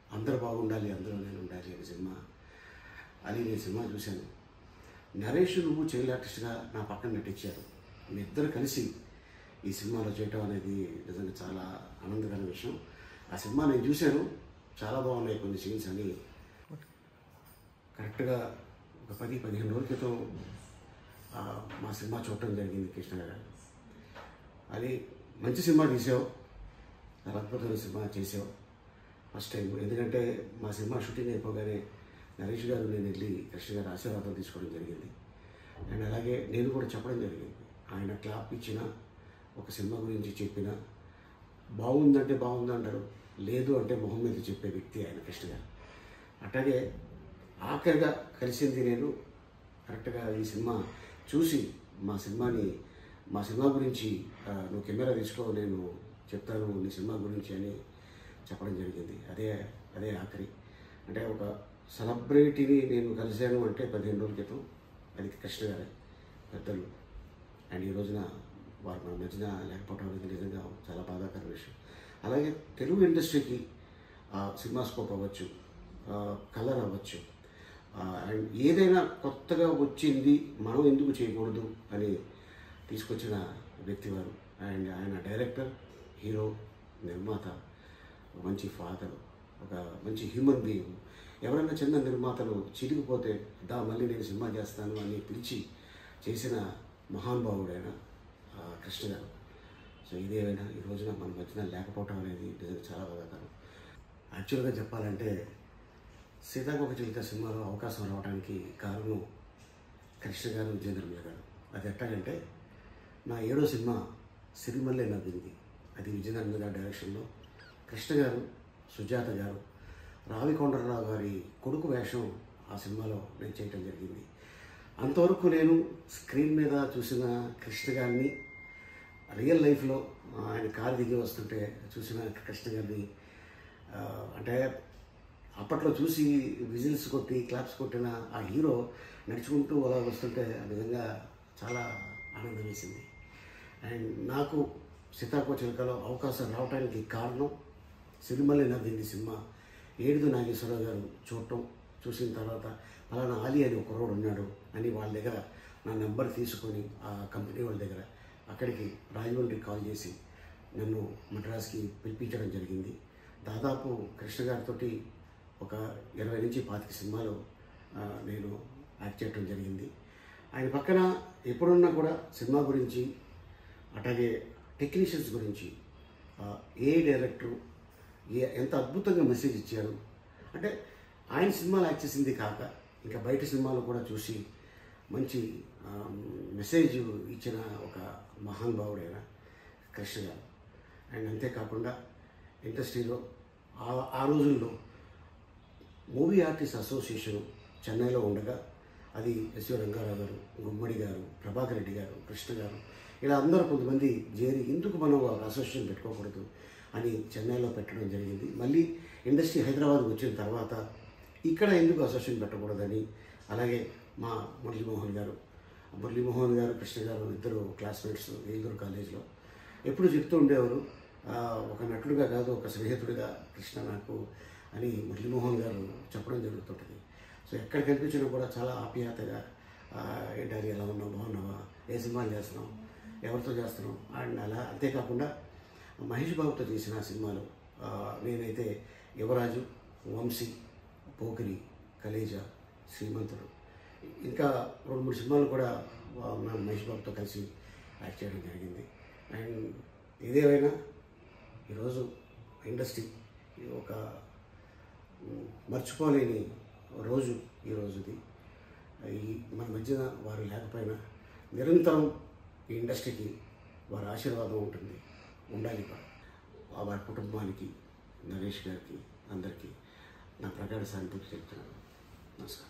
అందరూ బాగుండాలి, అందరూ నేను ఉండాలి అనే సినిమా అని నేను సినిమా చూశాను. నరేష్ నువ్వు చైల్డ్ ఆర్టిస్ట్గా నా పక్కన నటించారు. మీ ఇద్దరు కలిసి ఈ సినిమాలో చేయటం అనేది నిజంగా చాలా ఆనందకరమైన విషయం. ఆ సినిమా నేను చూశాను, చాలా బాగున్నాయి కొన్ని సీన్స్ అని. కరెక్ట్గా ఒక 10-15 రోజుల క్రితం మా సినిమా చూడటం జరిగింది. కృష్ణ గారు అది మంచి సినిమా తీసావు, చాలా అద్భుతమైన సినిమా చేసావు ఫస్ట్ టైం. ఎందుకంటే మా సినిమా షూటింగ్ అయిపోగానే నరేష్ గారు నేను వెళ్ళి కృష్ణ గారు ఆశీర్వాదం తీసుకోవడం జరిగింది. అండ్ అలాగే నేను కూడా చెప్పడం జరిగింది. ఆయన క్లాప్ ఇచ్చిన ఒక సినిమా గురించి చెప్పిన బాగుందంటే బాగుందంటారు, లేదు అంటే మొహం మీద చెప్పే వ్యక్తి ఆయన కృష్ణ గారు. అట్లాగే ఆఖరిగా కలిసింది నేను కరెక్ట్గా ఈ సినిమా చూసి మా సినిమా గురించి నువ్వు కెమెరా తీసుకో, నేను చెప్తాను నీ సినిమా గురించి అని చెప్పడం జరిగింది. అదే ఆఖరి. అంటే ఒక సెలబ్రిటీని నేను కలిశాను అంటే 15 రోజుల క్రితం, అది కృష్ణ గారే పెద్దలు. అండ్ ఈ రోజున వారు మన మధ్యన లేకపోవడం అనేది నిజంగా చాలా బాధాకర విషయం. అలాగే తెలుగు ఇండస్ట్రీకి సినిమా స్కోప్ అవ్వచ్చు, కలర్ అవ్వచ్చు, అండ్ ఏదైనా కొత్తగా వచ్చింది మనం ఎందుకు చేయకూడదు అని తీసుకొచ్చిన వ్యక్తి వారు. అండ్ ఆయన డైరెక్టర్, హీరో, నిర్మాత, మంచి ఫాదర్, ఒక మంచి హ్యూమన్ బీయింగ్. ఎవరైనా చిన్న నిర్మాతలు చిరిగిపోతే మళ్ళీ నేను సినిమా చేస్తాను అని పిలిచి చేసిన మహానుభావుడైన కృష్ణ గారు. సో ఇదేమైనా ఈ రోజున మన మధ్యన లేకపోవటం అనేది నిజంగా చాలా బాధాకరం. యాక్చువల్గా చెప్పాలంటే సీతాకోకచిలుక సినిమాలో అవకాశం రావడానికి కారణం కృష్ణ గారు, విజయేంద్రమల్లి గారు. అది ఎట్లాగంటే నా 7వ సినిమా సిరిమల్లె నవ్వింది, అది విజయేంద్రమల్లి గారి డైరెక్షన్లో కృష్ణ గారు, సుజాత గారు, రావికొండరావు గారి కొడుకు వేషం ఆ సినిమాలో నేను చేయటం జరిగింది. అంతవరకు నేను స్క్రీన్ మీద చూసిన కృష్ణ గారిని, రియల్ లైఫ్లో ఆయన కారు దిగి వస్తుంటే చూసిన కృష్ణ గారిని, అంటే అప్పట్లో చూసి విజిల్స్ కొట్టి క్లాప్స్ కొట్టిన ఆ హీరో నడుచుకుంటూ అలా వస్తుంటే నిజంగా చాలా ఆనందం వేసింది. అండ్ నాకు సీతాకోకచిలుకలో అవకాశం రావడానికి కారణం సిరిమల్లె నవ్వింది సినిమా ఏడుదు నాగేశ్వరరావు గారు చూసిన తర్వాత ఫలానా ఆలీ అని ఒక కుర్రోడు ఉన్నాడు అని వాళ్ళ దగ్గర నా నెంబర్ తీసుకొని ఆ కంపెనీ వాళ్ళ దగ్గర అక్కడికి రాజమండ్రికి కాల్ చేసి నన్ను మద్రాస్కి పిలిపించడం జరిగింది. దాదాపు కృష్ణ గారితో ఒక 20 నుంచి 25 సినిమాలు నేను యాక్ట్ చేయడం జరిగింది. ఆయన పక్కన ఎప్పుడున్నా కూడా సినిమా గురించి, అట్లాగే టెక్నీషియన్స్ గురించి, ఏ డైరెక్టరు ఎంత అద్భుతంగా మెసేజ్ ఇచ్చారు అంటే ఆయన సినిమాలు యాక్ట్ చేసింది కాక ఇంకా బయట సినిమాలు కూడా చూసి మంచి మెసేజ్ ఇచ్చిన ఒక మహానుభావుడైన కృష్ణ గారు. అండ్ అంతేకాకుండా ఇండస్ట్రీలో ఆ రోజుల్లో మూవీ ఆర్టిస్ట్ అసోసియేషన్ చెన్నైలో ఉండగా అది ఎస్వి రంగారావు గారు, గుమ్మడి గారు, ప్రభాకర్ రెడ్డి గారు, కృష్ణ గారు ఇలా అందరూ కొంతమంది చేరి ఎందుకు మనం అసోసియేషన్ పెట్టుకోకూడదు అని చెన్నైలో పెట్టడం జరిగింది. మళ్ళీ ఇండస్ట్రీ హైదరాబాద్ వచ్చిన తర్వాత ఇక్కడ ఎందుకు అసోసియేషన్ పెట్టకూడదని, అలాగే మా మురళీమోహన్ గారు, కృష్ణ గారు ఇద్దరు క్లాస్మేట్స్ ఏలూరు కాలేజీలో ఎప్పుడు చెప్తూ ఉండేవారు, ఒక నటుడిగా కాదు ఒక స్నేహితుడిగా కృష్ణ నాకు అని మురళీమోహన్ గారు చెప్పడం జరుగుతుంటుంది. సో ఎక్కడ కనిపించినా కూడా చాలా ఆప్యాయతగా ఏంటది ఎలా ఉన్నావు, బాగున్నావా, ఏ సినిమాలు చేస్తున్నావు, ఎవరితో చేస్తున్నావు అండ్ అలా. అంతేకాకుండా మహేష్ బాబుతో చేసిన సినిమాలు నేనైతే యువరాజు, వంశీ, పోకిరి, కలేజా, శ్రీమంతుడు ఇంకా 2-3 సినిమాలు కూడా మహేష్ బాబుతో కలిసి యాక్ట్ చేయడం జరిగింది. అండ్ ఏదేమైనా ఈరోజు ఇండస్ట్రీ ఒక మర్చిపోలేని రోజు ఈ రోజుది. మన మధ్యన వారు లేకపోయినా నిరంతరం ఈ ఇండస్ట్రీకి వారి ఆశీర్వాదం ఉండాలి. వారి కుటుంబానికి, నరేష్ గారికి, అందరికీ నా ప్రగాఢ సానుభూతి చెప్తున్నాను. నమస్కారం.